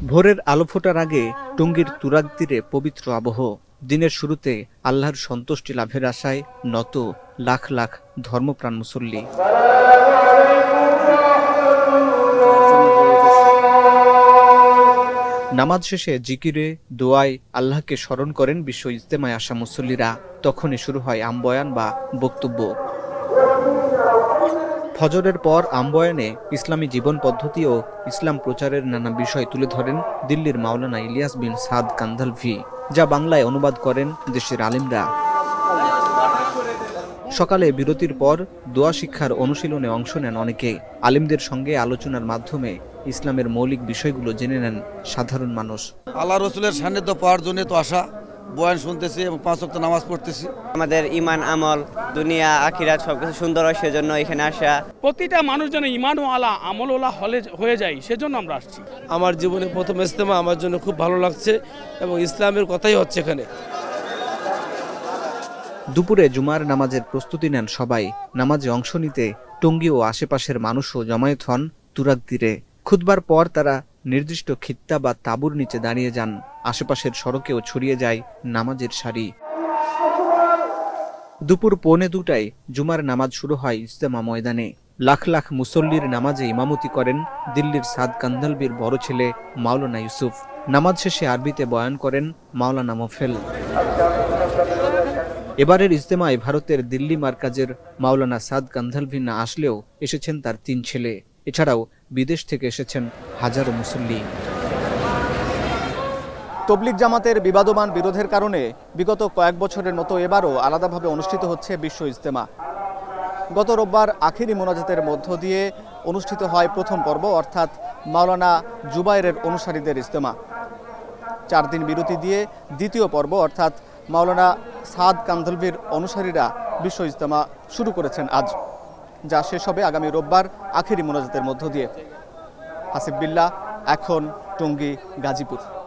ভোরের আলো ফোটার আগে টঙ্গীর তুরাগ তীরে পবিত্র আবহ। দিনের শুরুতে আল্লাহর সন্তুষ্টি লাভের আশায় নত লাখ লাখ ধর্মপ্রাণ মুসল্লি। নামাজ শেষে জিকিরে দোয়ায় আল্লাহকে স্মরণ করেন বিশ্ব ইজতেমায় আসা মুসল্লিরা। তখনই শুরু হয় আমবয়ান বা বক্তব্য। ফজরের পর আমবয়ানে ইসলামী জীবন পদ্ধতি ও ইসলাম প্রচারের নানা বিষয় তুলে ধরেন দিল্লির মাওলানা ইলিয়াস বিন সাদ কান্ধালভি, যা বাংলায় অনুবাদ করেন দেশের আলিমরা। সকালে বিরতির পর দোয়া শিক্ষার অনুশীলনে অংশ নেন অনেকে। আলিমদের সঙ্গে আলোচনার মাধ্যমে ইসলামের মৌলিক বিষয়গুলো জেনে নেন সাধারণ মানুষ। আল্লাহ রসুলের সান্নিধ্য পাওয়ার জন্য তো আসা, বয়ান শুনতেছি এবং 5 ওয়াক্ত নামাজ পড়তেছি। আমাদের ঈমান আমল দুনিয়া আখিরাত সবকিছু সুন্দর হয়, সেজন্য এখানে আসা। প্রতিটা মানুষ যেন ঈমান ওয়ালা আমল ওয়ালা হয়ে যায়, সেজন্য আমরা আসছি। আমার জীবনে প্রথম ইজতেমা, আমার জন্য খুব ভালো লাগছে এবং ইসলামের কথাই হচ্ছে এখানে। দুপুরে জুমার নামাজের প্রস্তুতি নেন সবাই। নামাজে অংশ নিতে টঙ্গী ও আশেপাশের মানুষও জমায়েত হন তুরাগ তীরে। খুতবার পর তারা নির্দিষ্ট খিত্তা বা তাঁবুর নিচে দাঁড়িয়ে যান। আশেপাশের সড়কেও ছড়িয়ে যায় নামাজের সারি। দুপুর 1:45টায় জুমার নামাজ শুরু হয় ইজতেমা ময়দানে। লাখ লাখ মুসল্লির নামাজে ইমামতি করেন দিল্লির সাদ কান্ধালভির বড় ছেলে মাওলানা ইউসুফ। নামাজ শেষে আরবিতে বয়ান করেন মাওলানা মোফেল। এবারের ইজতেমায় ভারতের দিল্লি মার্কাজের মাওলানা সাদ কান্ধালভি না আসলেও এসেছেন তার 3 ছেলে। এছাড়াও বিদেশ থেকে এসেছেন হাজারো মুসল্লি। তবলিগ জামাতের বিবাদমান বিরোধের কারণে বিগত কয়েক বছরের মতো এবারও আলাদাভাবে অনুষ্ঠিত হচ্ছে বিশ্ব ইজতেমা। গত রোববার আখিরি মোনাজাতের মধ্য দিয়ে অনুষ্ঠিত হয় প্রথম পর্ব, অর্থাৎ মাওলানা জুবায়েরের অনুসারীদের ইজতেমা। 4 দিন বিরতি দিয়ে দ্বিতীয় পর্ব, অর্থাৎ মাওলানা সাদ কান্ধালভির অনুসারীরা বিশ্ব ইজতেমা শুরু করেছেন আজ, যা শেষ হবে আগামী রোববার আখিরি মোনাজাতের মধ্য দিয়ে। হাসিব বিল্লাহ, এখন টঙ্গী, গাজীপুর।